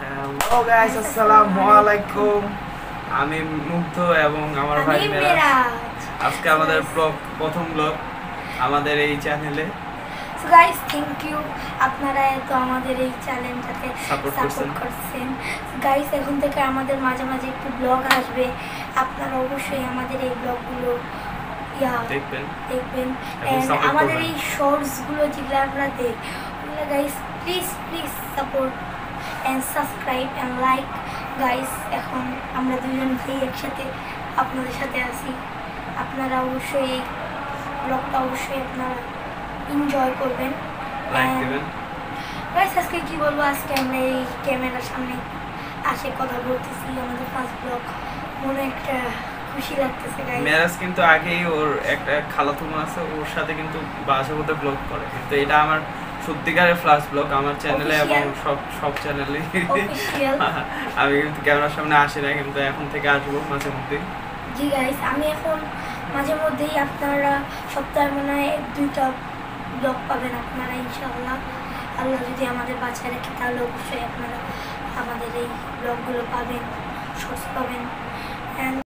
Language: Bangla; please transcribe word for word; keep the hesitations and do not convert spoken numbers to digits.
হ্যালো গাইস, আসসালামু আলাইকুম। আমি মুগ্ধ এবং আমার ভাই মেরাজ। আজকে আমাদের ব্লগ, প্রথম ব্লগ আমাদের এই চ্যানেলে। সো গাইস, থ্যাংক ইউ, আপনারা তো আমাদের এই চ্যানেলটাতে সাপোর্ট করছেন। গাইস, এখন থেকে আমাদের মাঝে মাঝে একটু ব্লগ আসবে, আপনারা অবশ্যই আমাদের এই ব্লগগুলো দেখবেন দেখবেন আমাদের এই শর্টসগুলো যেগুলো আমরা দেই, ওগুলো guys please please support and subscribe and like. Guys, এখন আমরা দুজন ভাই একসাথে আপনাদের সাথে আছি, আপনারা অবশ্যই এই ব্লগটা অবশ্যই আপনারা এনজয় করবেন, লাইক দিবেন। গাইস, আজকে কি বলবো, আজকে আমরা এই ক্যামেরার সামনে আসে কথা বলতেছি, আমাদের ফার্স্ট ব্লগ, মনে একটা খুশি লাগতেছে গাইস। মেরাজ কিন্তু আগেই ওর একটা খালাতো বোন আছে, ওর সাথে কিন্তু বাসা করতে ব্লগ করে, কিন্তু এটা আমার সত্যিকারের ফার্স্ট ব্লগ আমার চ্যানেলে এবং সব সব চ্যানেলে। আমি কিন্তু ক্যামেরার সামনে আসি না, কিন্তু এখন থেকে আসবো মাঝে মধ্যে। জি গাইস, আমি এখন মাঝে মধ্যেই, আপনারা সপ্তাহে মনে হয় এক দুইটা ব্লগ পাবেন আপনারা ইনশাআল্লাহ। আল্লাহ যদি আমাদের বাঁচায় রাখে তাহলে অবশ্যই আপনারা আমাদের এই ব্লগগুলো পাবেন, শর্টস পাবেন।